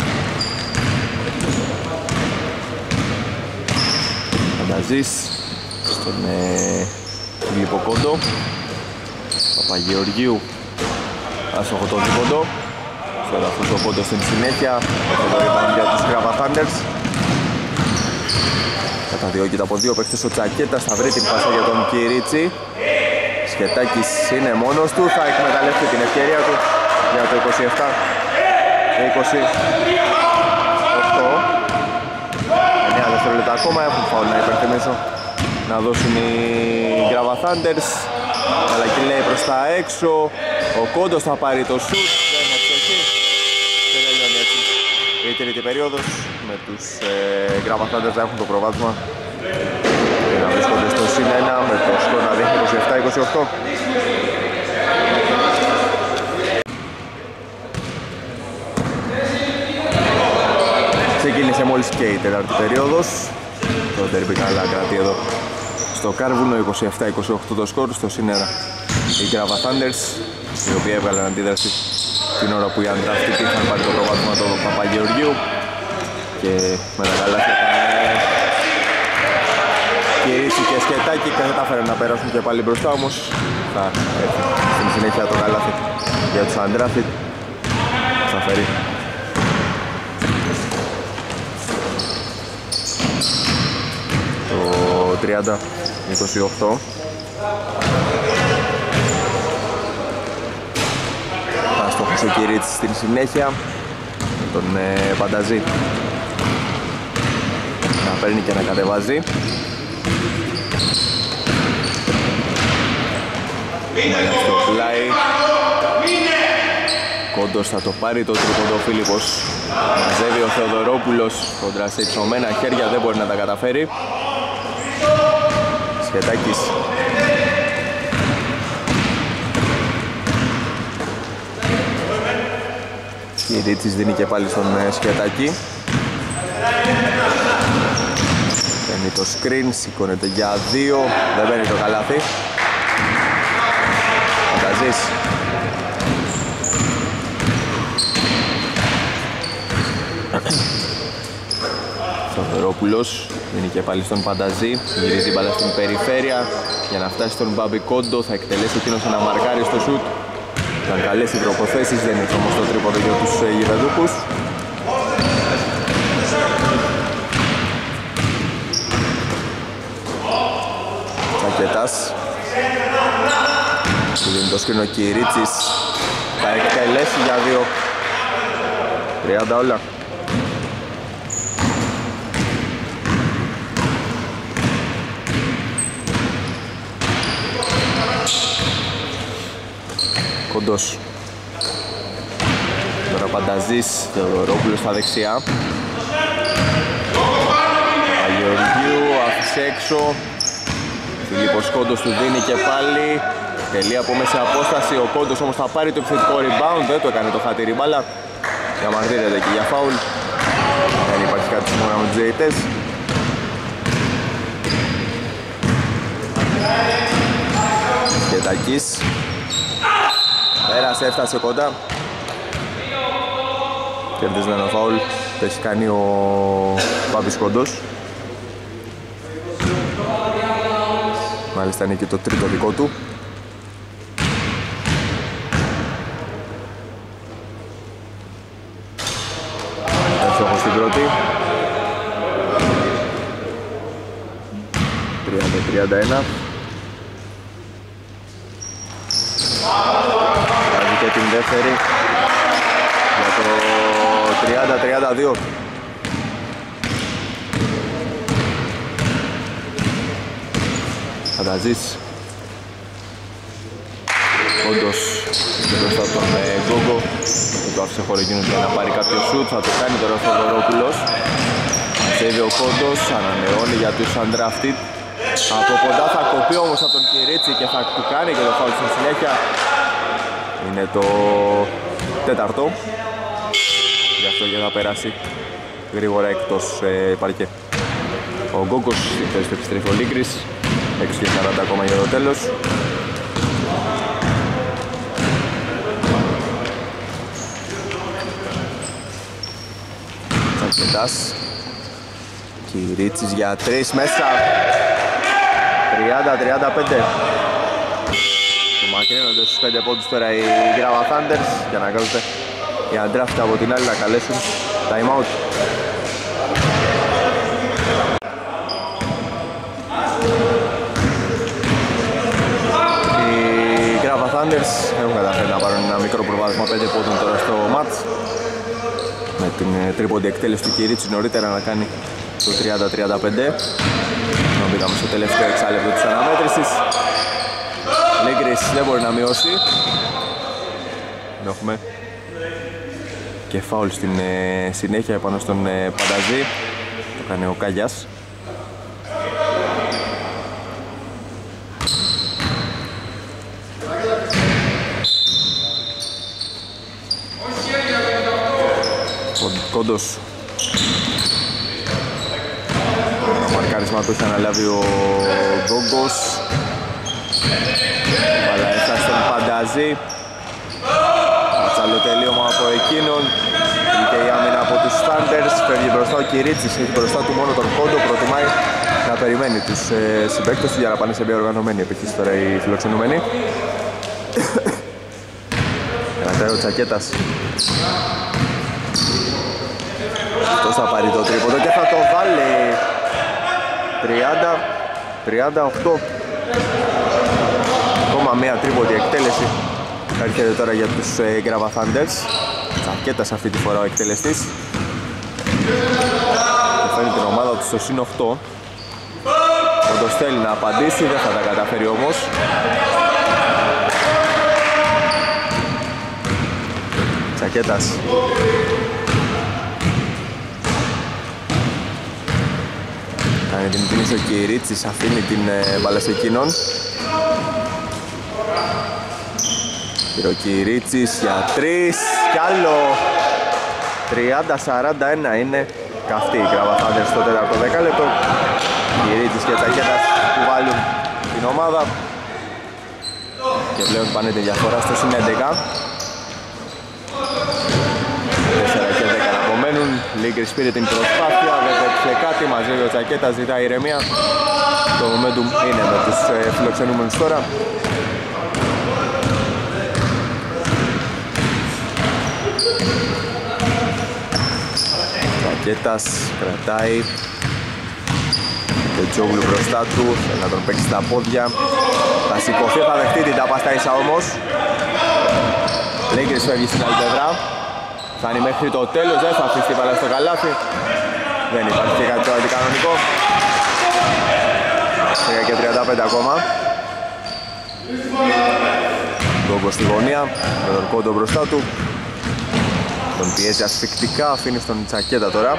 Speaker 1: Φανταζής στον ε, Γλυποκόντο. Παπαγεωργίου. Άσοχο το δίποντο. Στον αυτόν το πόντο στην συνέχεια. Αυτό το rebound για τους Grava Thunders. Καταδιώκεται από δύο παίχτες ο Τσακέτας, θα βρει την πάσα για τον Κυρίτσι. Σκετάκης είναι μόνος του, θα εκμεταλλεύσει την ευκαιρία του για το είκοσι επτά είκοσι οκτώ. εννέα δευτερόλεπτα ακόμα, έχουν φάουλ να υπερθυμίσω να δώσουν οι Grava Thunders. Αλλά και λέει προς τα έξω, ο Κόντος θα πάρει το σουτ, δεν είναι ευστοχή. Και τελειώνει έτσι η τρίτη περίοδος με τους ε, Grava Thunders να έχουν το προβάδισμα και να βρίσκονται στο συν ένα με το σκορ να δείχνει είκοσι επτά είκοσι οκτώ. Ξεκίνησε μόλις και η τέταρτη περίοδος. Το derby καλά κρατεί εδώ στο Κάρβουνο, είκοσι επτά είκοσι οκτώ το σκορ, στο συν ένα οι Grava Thunders, οι οποίοι έβγαλαν αντίδραση την ώρα που οι Undrafted είχαν πάρει το προβάδισμα του Παπαγεωργίου και με τα καλάθια Κυρίτσι και Σκετάκη κατάφεραν να περάσουν και πάλι μπροστά, όμως θα έρθει στην συνέχεια το καλάθι για τους Undrafted. Θα φέρει το τριάντα είκοσι οκτώ. Θα στόχος ο Κυρίτσης στην συνέχεια με τον ε, Πανταζή να παίρνει και να κατεβάζει. Μάλιστα στο πλάι. Κόντος θα το πάρει το τρίποντο, ο Φίλιππος μαζεύει ο Θεοδωρόπουλος κόντρα σε υψωμένα χέρια, δεν μπορεί να τα καταφέρει. Σκετάκης Κυρίτσης δίνει και πάλι στον Σκετάκη. Παίρνει το screen, σηκώνεται για δύο, δεν παίρνει το καλάθι. Φανταζής. Θεοδωρόπουλος δίνει και πάλι στον Πανταζή, γυρίζει μπάλα στην περιφέρεια για να φτάσει στον Μπαμπικόντο, θα εκτελέσει εκείνος ένα μαρκάρι στο σουτ. Ήταν καλές οι προποθέσεις, δεν ήρθε όμως το τρίποντο για τους γηπεδούχους. Τσακετάς του δίνει το σκρίνο Κυρίτσης, θα εκτελέσει για δύο. τριάντα όλα. Κοντός. Τώρα Πανταζής, Θεοδωρόπουλος στα δεξιά. Αγιοργίου, άφησε έξω. Φιλίππος Κόντος του δίνει και πάλι. Τελεία από μέσα απόσταση, ο Κόντος όμως θα πάρει το επιθετικό rebound, δεν το έκανε το χατήρι μπάλα. Διαμαρτύρεται και για φάουλ. Δεν υπάρχει κάτι σήμερα με τους διαιτητές. Σκετάκης. Πέρασε, έφτασε κοντά. Κερδίζει ένα φάουλ. Το έχει κάνει ο Πάπης Κόντος. Μάλιστα είναι και το τρίτο δικό του. Εύστοχος στην πρώτη. τριάντα τριάντα ένα. Βάζει και την δεύτερη για το τριάντα τριάντα δύο. Φανταζής. Όντως και μπροστά τον Γκόγκο. Δεν το άφησε χώρο εκείνος για να πάρει κάποιο σουτ. Θα το κάνει τώρα ο Θεοδωρόπουλος. Μαζεύει ο Κόντος, ανανεώνει για τους Undrafted. Από κοντά θα κοπεί όμως από τον Κυρίτσι και θα του κάνει και το φάουλ στη συνέχεια. Είναι το τέταρτο. Γι' αυτό και θα περάσει γρήγορα εκτός ε, παρκέ. Ο Γκόγκος στο επιστρέφει ο Λίγκρης. έξι και σαράντα ακόμα για το τέλος. Τσακετάς. Κυρίτσης για τρεις μέσα. τριάντα τριάντα πέντε. Του μακρύνονται στους πέντε πόντους τώρα οι Γκράβα Thunders για να κάνουν οι Undrafted από την άλλη να καλέσουν time out. Οι Γκράβα Thunders έχουν καταφέρει να πάρουν ένα μικρό προβάδισμα πέντε πόντων τώρα στο match, με την τρίποντη εκτέλεση του Κυρίτσι νωρίτερα να κάνει το τριάντα τριάντα πέντε. Ενώ μπήκαμε στο τελευταίο εξάλεπτο της αναμέτρησης. Λίγκρης δεν μπορεί να μειώσει. Έχουμε και φάουλ στην ε, συνέχεια επάνω στον ε, Πανταζή. Το κάνει ο Κάγιας. Κόντος. Το μαρκάρισμα το έχει αναλάβει ο Γκόγκος. Αλλά έφτασε στον Πανταζή. Ατσαλό τελείωμα από εκείνον. Και η άμυνα από τους Thunders. Φεύγει μπροστά ο Κυρίτσης, έχει μπροστά του μόνο τον Κόντο. Προτιμάει να περιμένει τους ε, συμπαίκτες του για να πάνε σε μια οργανωμένη επιχείρηση τώρα οι φιλοξενούμενοι. Κρατάει ο Τσακέτας. Αυτός θα πάρει το τρίποντο και θα το βάλει. τριάντα τριάντα οκτώ. Ακόμα μια τρίποντη εκτέλεση. Έρχεται τώρα για τους ε, Grava Thunders. Τσακέτας αυτή τη φορά ο εκτελεστής. Και φέρνει την ομάδα του στο συν οκτώ. Όντως θέλει να απαντήσει, δεν θα τα καταφέρει όμως. Τσακέτας. Κάνει την κίνηση ο Κυρίτσης, αφήνει την ε, μπάλα σε εκείνον. Ο Κυρίτσης για τρεις κι άλλο. τριάντα σαράντα ένα είναι καυτή η Grava Thunders στο τέταρτο δεκάλεπτο. Κυρίτσης και Τσακέτας που βάλουν την ομάδα και πλέον πάνε τη διαφορά στο συν έντεκα. τέσσερα και δέκα να απομένουν. Λίγκρης πήρε την προσπάθεια, δεν πέτυχε κάτι, μαζεύει ο Τσακέτας, ζητάει ηρεμία. Το momentum είναι με τους ε, φιλοξενούμενους τώρα. Τσακέτας κρατάει. Ο Τζόγλου μπροστά του, θέλει να τον παίξει στα πόδια. Θα σηκωθεί, θα δεχτεί την τάπα στα ίσα όμως. Λίγκρης φεύγει στην άλλη πλευρά. Φτάνει μέχρι το τέλος, δεν θα αφήσει την μπάλα στο καλάθι. Δεν υπάρχει και κάτι το αντικανονικό. τρία και τριάντα πέντε ακόμα. Γκόγκο στη γωνία, με τον Κόντο μπροστά του. Τον πιέζει ασφικτικά, αφήνει στον Τσακέτα τώρα.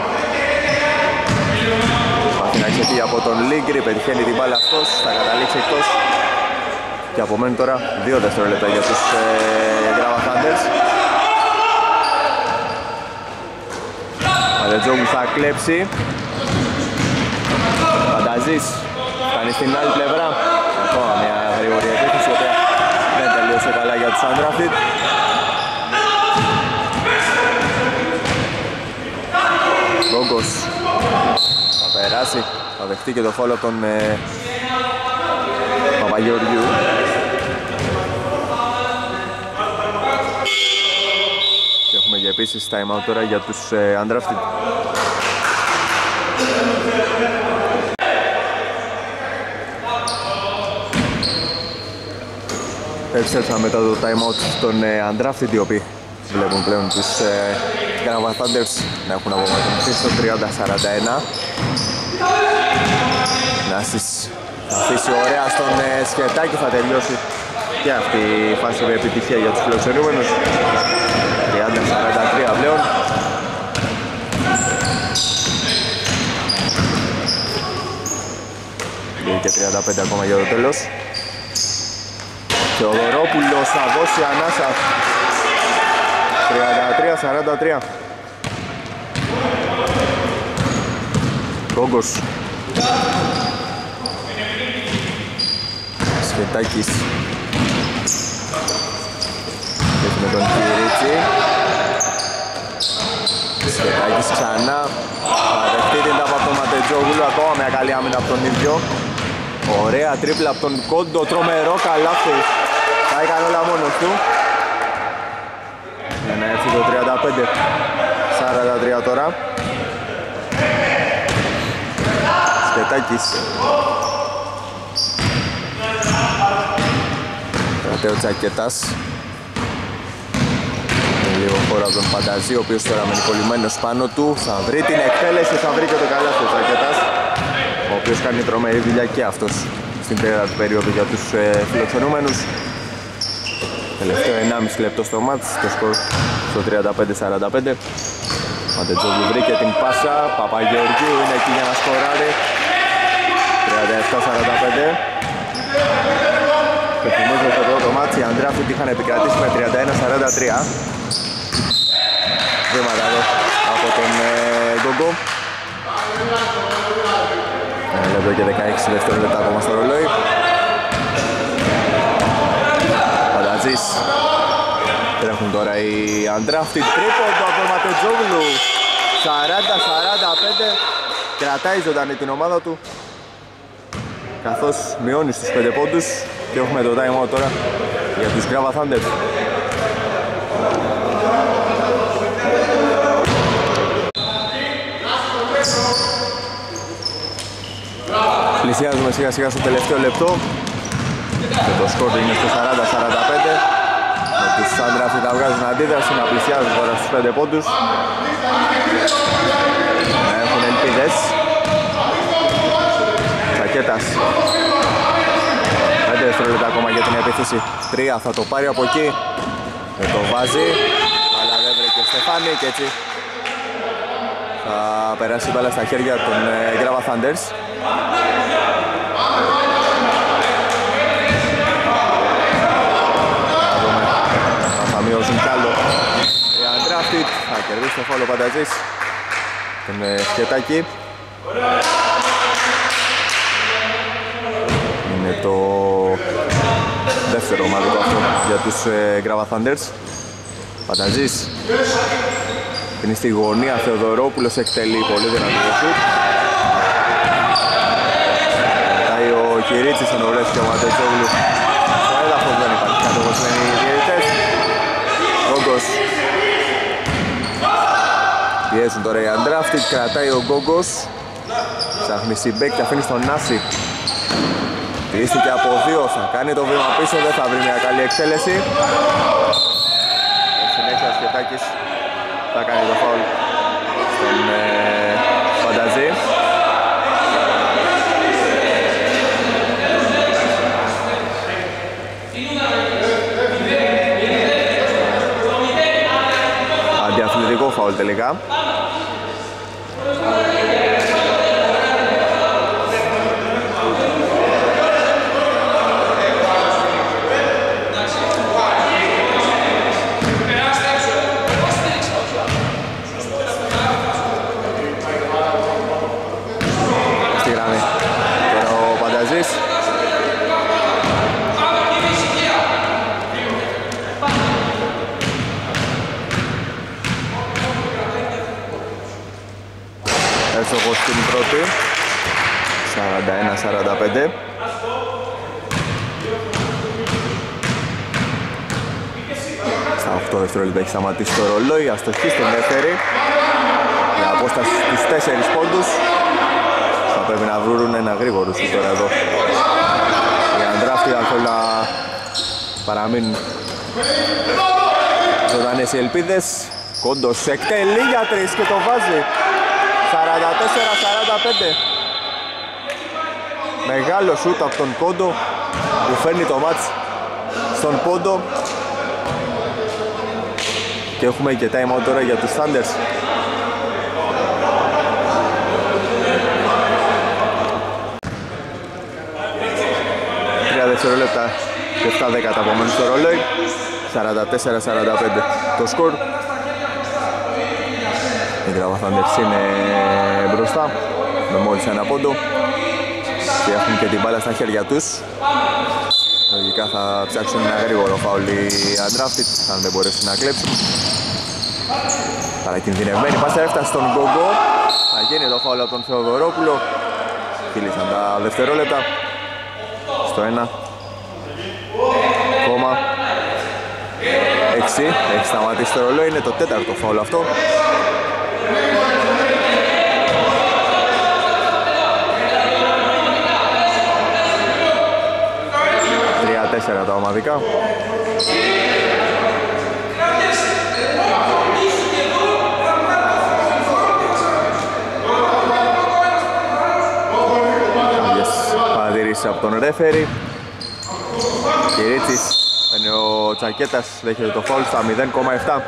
Speaker 1: Προσπαθεί να ξεφύγει από τον Λίγκρη, πετυχαίνει την μπάλα αυτός, θα καταλήξει εκτός. Και απομένουν τώρα δύο δευτερόλεπτα για τους ε, Grava Thunders. Μαλετζόγλου θα κλέψει. Φανταζής φτάνει στην άλλη πλευρά. Ακόμα μια γρήγορη επίθεση, η οποία δεν τελείωσε καλά για τους Undrafted. Γκόγκος θα περάσει, θα δεχτεί και το φόλο από τον ε, Παπαγεωργιού. Και έχουμε και επίσης time out τώρα για τους ε, Undrafted. Επιστρέψαμε μετά το time out των ε, Undrafted, οι οποίοι βλέπουν πλέον τους ε, Grava Thunders να έχουν απομακρυνθεί στο τριάντα σαράντα ένα. Νάσης θα αφήσει ωραία στον ε, Σκετάκη, θα τελειώσει και αυτή η φάση με επιτυχία για τους φιλοξενούμενους. τριάντα σαράντα τρία πλέον. δύο και τριάντα πέντε ακόμα για το τέλος. Θεοδωρόπουλος θα δώσει ανάσα. τριάντα τρία σαράντα τρία. Γκόγκος. Σκετάκης. Έχει με τον Κυρίτσι. Σκετάκης ξανά. Θα δεχτεί την τάπα από τον Ματετζόγλου. Ακόμα μια καλή άμυνα από τον ίδιο. Ωραία τρίπλα από τον Κόντο. Τρομερό καλάθι. Θα έκανε όλα μόνος του. Για να έρθει το τριάντα πέντε σαράντα τρία τώρα. Σκετάκης. Κρατάει ο Τσακέτας. Λίγο χώρο από τον Φανταζή, ο οποίος τώρα μένει κολλημένος πάνω του. Θα βρει την εκτέλεση, θα βρει και το καλάθι ο Τσακέτας, ο οποίος κάνει τρομερή δουλειά και αυτός στην τέταρτη περίοδο για τους ε, φιλοξενούμενους. Τελευταίο ενάμιση λεπτό στο μάτς, το σκορ στο τριάντα πέντε σαράντα πέντε. Μαντετζόγλου βρήκε την πάσα, Παπαγεωργίου είναι εκεί για να σκοράρει. τριάντα επτά σαράντα πέντε. Και θυμίζω το πρώτο μάτς οι Undrafted είχαν επικρατήσει με τριάντα ένα σαράντα τρία. Βήματα εδώ από τον ε, Γκόγκο. Ένα λεπτό και δεκαέξι δευτερόλεπτα ακόμα στο ρολόι. Φανταζής. Τρέχουν τώρα οι Undrafted. Τρίποντο από τον Ματετζόγλου. σαράντα σαράντα πέντε. κρατάει ζωντανή την ομάδα του, καθώς μειώνει στους πέντε πόντους και έχουμε το time out τώρα για τους Grava Thunders. Πλησιάζουμε σιγά σιγά στο τελευταίο λεπτό και το σκορ είναι στο σαράντα σαράντα πέντε, με τους Undrafted να βγάζουν αντίδραση, να πλησιάζουν τώρα στους πέντε πόντους, να έχουν ελπίδες. Τσακέτας, πέντε δευτερόλεπτα ακόμα για την επίθεση, τρία θα το πάρει από εκεί, δεν το βάζει, αλλά δεν βρήκε ο Στεφάνη και έτσι θα περάσει μπάλα στα χέρια των Grava Thunders. Θα μειώσουν κι άλλο οι Undrafted, θα κερδίσει το φάουλ ο Πανταζής, τον Σκετάκη. Είναι το δεύτερο ομαδικό αυτό για τους Grava Thunders. Πανταζής είναι στη γωνία, Θεοδωρόπουλος εκτελεί πολύ δυνατό το σουτ. Πάει ο Κυρίτσης, ο Νορές και ο Ματετσόγλου. Στο έδαφος δεν υπάρχει κάτω όπως λένε οι διαιτητές. Γκόγκος. Πιέζουν τώρα οι Undrafted, κρατάει ο Γκόγκος. Ψάχνει συμπέκ και αφήνει στον Νάση. Πίστηκε από δύο, θα κάνει το βήμα πίσω, δεν θα βρει μια καλή εκτέλεση. Συνέχεια ο Σκετάκης θα κάνει το φάουλ στον ε, Φανταζή. Αντιαθλητικό φάουλ τελικά. Εύστοχος στην πρώτη, σαράντα ένα σαράντα πέντε. Στα οκτώ δευτερόλεπτα έχει σταματήσει το ρολόι, αστοχή στην δεύτερη. Η απόσταση στους τέσσερις πόντους. Θα πρέπει να βρουν ένα γρήγορο σου τώρα εδώ. Οι Undrafted αν θέλουν να παραμείνουν ζωντανές οι ελπίδες. Κόντος εκτελεί για τρεις και το βάζει. σαράντα τέσσερα σαράντα πέντε. Μεγάλο σούτ από τον Κόντο που φέρνει το μάτς στον πόντο. Και έχουμε και time out τώρα για τους Thunders. Τρία δευτερόλεπτα και επτά δέκατα απομένουν στο ρολόι. σαράντα τέσσερα σαράντα πέντε το σκορ. Οι Grava Thunders είναι μπροστά με μόλις ένα πόντο και έχουν και την μπάλα στα χέρια τους. Λογικά θα ψάξουν ένα γρήγορο φάουλ οι Undrafted αν δεν μπορέσουν να κλέψουν. Παρακινδυνευμένη πάσα έφτασε στον Γκόγκο. Θα γίνει το φάουλ από τον Θεοδωρόπουλο. Φίλησαν τα δευτερόλεπτα. Στο ένα κόμμα έξι έχει σταματήσει το ρολόι. Είναι το τέταρτο φάουλ αυτό. τρία τέσσερα τα ομαδικά. Παρατηρήσεις από τον ρέφερι. Κυρίτσης, είναι ο Τσακέτας, δέχεται το φάουλ στα μηδέν κόμμα επτά.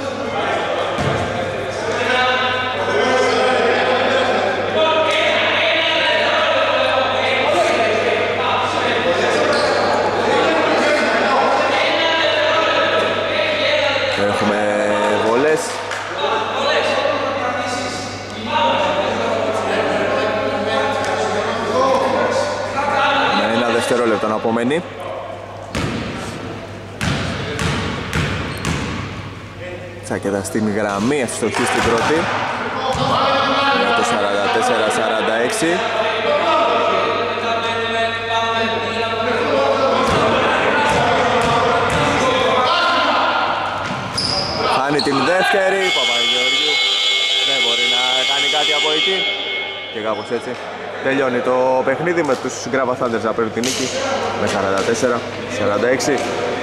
Speaker 1: Έχουμε βολές. Με ένα δευτερόλεπτο να απομένει. Τσακέτα στην γραμμή, ευστοχή στην πρώτη. Για το σαράντα τέσσερα σαράντα επίθεση. Χάνει την δεύτερη, Παπαγεωργίου δεν μπορεί να κάνει κάτι από εκεί και κάπως έτσι τελειώνει το παιχνίδι με τους Γκράβα Θάντερς να παίρνουν την νίκη με σαράντα τέσσερα σαράντα έξι.